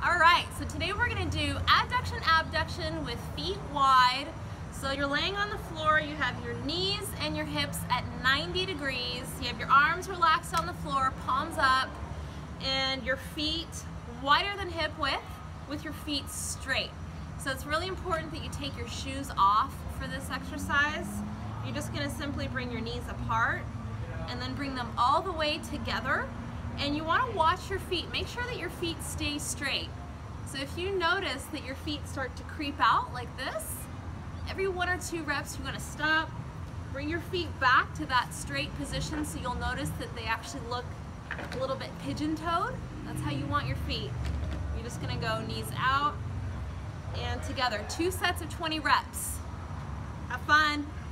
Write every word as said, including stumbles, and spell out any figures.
All right, so today we're gonna do adduction, abduction with feet wide. So you're laying on the floor, you have your knees and your hips at ninety degrees. You have your arms relaxed on the floor, palms up, and your feet wider than hip width with your feet straight. So it's really important that you take your shoes off for this exercise. You're just gonna simply bring your knees apart and then bring them all the way together. And you want to watch your feet. Make sure that your feet stay straight. So if you notice that your feet start to creep out like this, every one or two reps you're going to stop, bring your feet back to that straight position so you'll notice that they actually look a little bit pigeon-toed. That's how you want your feet. You're just going to go knees out and together. Two sets of twenty reps. Have fun.